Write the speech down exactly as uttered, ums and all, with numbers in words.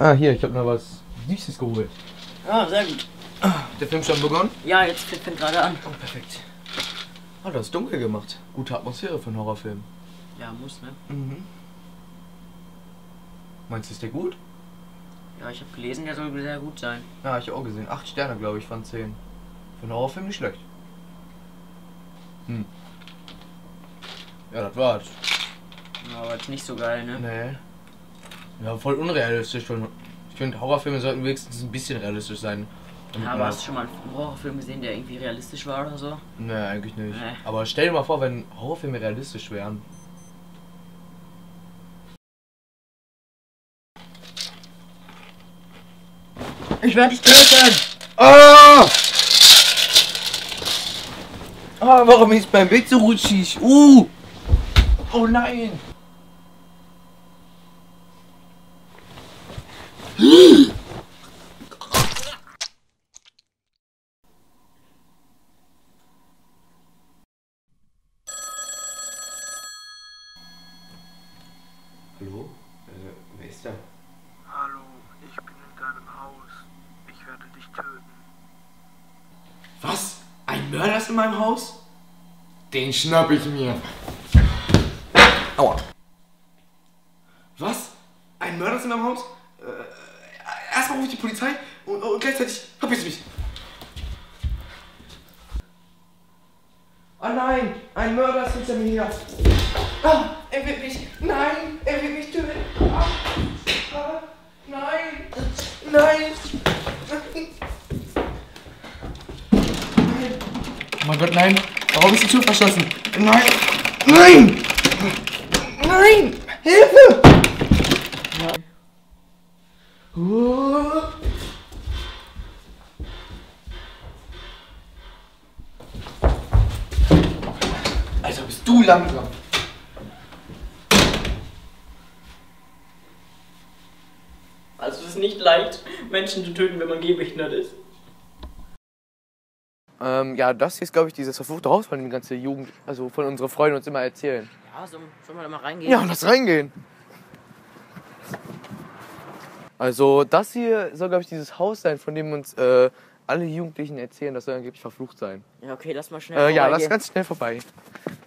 Ah, hier, ich habe noch was Süßes geholt. Ah, sehr gut. Der Film schon begonnen? Ja, jetzt fängt gerade an. Oh, perfekt. Ah, das ist dunkel gemacht. Gute Atmosphäre für einen Horrorfilm. Ja, muss, ne? Mhm. Meinst du, ist der gut? Ja, ich habe gelesen, der soll sehr gut sein. Ja, ich auch gesehen. Acht Sterne, glaube ich, von zehn. Für einen Horrorfilm nicht schlecht. Hm. Ja, das war's. Ja, aber jetzt nicht so geil, ne? Nee. Ja, voll unrealistisch. Ich finde, Horrorfilme sollten wenigstens ein bisschen realistisch sein. Ja, aber hast du schon mal einen Horrorfilm gesehen, der irgendwie realistisch war oder so? Nee, eigentlich nicht. Nee. Aber stell dir mal vor, wenn Horrorfilme realistisch wären. Ich werde dich töten! Ah! Ah, warum ist mein Bett so rutschig? Uh! Oh nein! Hallo? Äh, wer ist da? Hallo, ich bin in deinem Haus. Ich werde dich töten. Was? Ein Mörder ist in meinem Haus? Den schnapp ich mir. Aua. Was? Ein Mörder ist in meinem Haus? Äh, erstmal rufe ich die Polizei und, und gleichzeitig hab ich mich. Oh nein, ein Mörder ist hinter mir her. Ah, er wird mich. Nein, er wird mich töten. Ah, ah, nein, nein. Oh mein Gott, nein. Warum ist die Tür verschlossen? Nein. Nein. Nein. Hilfe. Nein. Uh. Alter, bist du langsam. Also es ist nicht leicht, Menschen zu töten, wenn man gehbehindert ist. Ähm, ja, das hier ist, glaube ich, dieses verfluchte Haus, von dem die ganze Jugend, also von unseren Freunden uns immer erzählen. Ja, so, sollen wir da mal reingehen? Ja, lass reingehen. Also, das hier soll, glaube ich, dieses Haus sein, von dem uns äh, alle Jugendlichen erzählen, das soll angeblich verflucht sein. Ja, okay, lass mal schnell Äh, ja, lass vorbeigehen. ganz schnell vorbei.